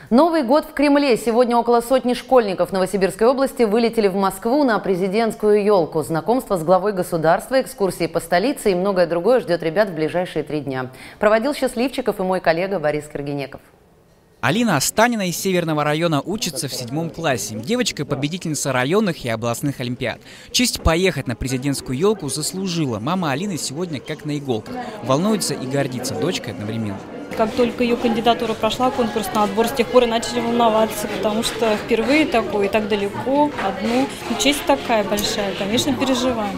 Новый год в Кремле. Сегодня около сотни школьников Новосибирской области вылетели в Москву на президентскую елку. Знакомство с главой государства, экскурсии по столице и многое другое ждет ребят в ближайшие 3 дня. Проводил счастливчиков и мой коллега Борис Киргенеков. Алина Останина из Северного района учится в 7 классе. Девочка – победительница районных и областных олимпиад. Честь поехать на президентскую елку заслужила. Мама Алины сегодня как на иголках. Волнуется и гордится дочкой одновременно. Как только ее кандидатура прошла, конкурс на отбор, с тех пор и начали волноваться, потому что впервые такое, и так далеко, одну. Честь такая большая, конечно, переживаем.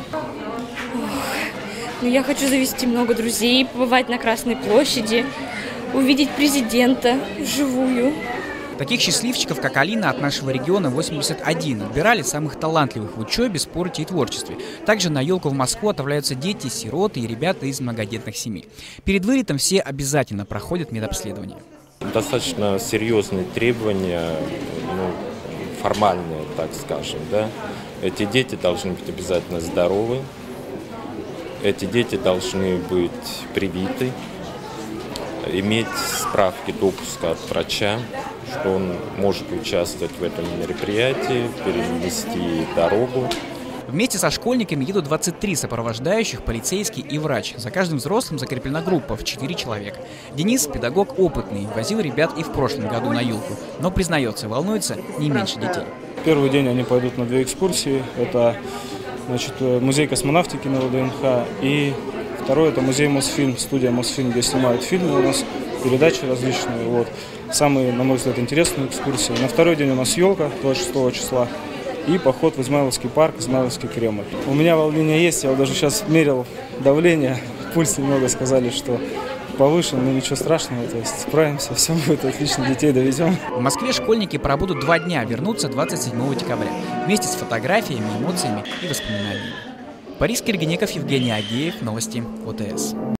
Я хочу завести много друзей, побывать на Красной площади, увидеть президента вживую. Таких счастливчиков, как Алина, от нашего региона 81. Отбирали самых талантливых в учебе, спорте и творчестве. Также на елку в Москву отправляются дети, сироты и ребята из многодетных семей. Перед вылетом все обязательно проходят медобследование. Достаточно серьезные требования, формальные, так скажем. Да? Эти дети должны быть обязательно здоровы. Эти дети должны быть привиты, иметь справки допуска от врача, что он может участвовать в этом мероприятии, перенести дорогу. Вместе со школьниками едут 23 сопровождающих, полицейский и врач. За каждым взрослым закреплена группа в 4 человека. Денис – педагог опытный, возил ребят и в прошлом году на елку, но, признается, волнуется не меньше детей. Первый день они пойдут на 2 экскурсии. Это музей космонавтики на ВДНХ и второй – это музей Мосфильм, студия Мосфильм, где снимают фильмы у нас, передачи различные. Самые, на мой взгляд, интересные экскурсии. На второй день у нас елка 26 числа и поход в Измайловский парк, Измайловский Кремль. У меня волнение есть, я даже сейчас мерил давление, пульс немного, сказали, что повышен, но ничего страшного, то есть справимся, все будет отлично, детей довезем. В Москве школьники пробудут 2 дня, вернутся 27 декабря, вместе с фотографиями, эмоциями и воспоминаниями. Борис Киргенеков, Евгений Агеев, новости ОТС.